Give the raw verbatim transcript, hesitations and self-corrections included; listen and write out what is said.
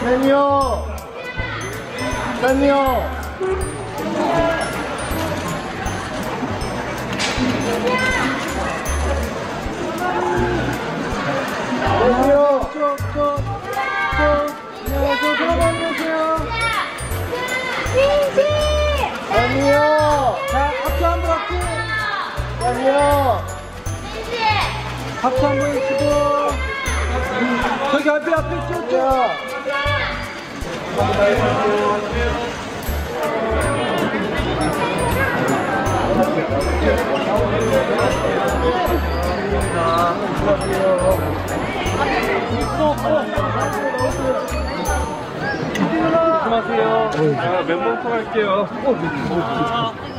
팬이요! 팬이요! 팬이요! 저, 저, 저, 네, 저 들어가주세요. 빈지! 팬이요! 자, 박수 한번 박수! 팬이요! 빈지! 박수 한번 해주고. 저기 앞에, 앞에 쭉, 쭉. 조심하세요. 자, 멤버 할게요.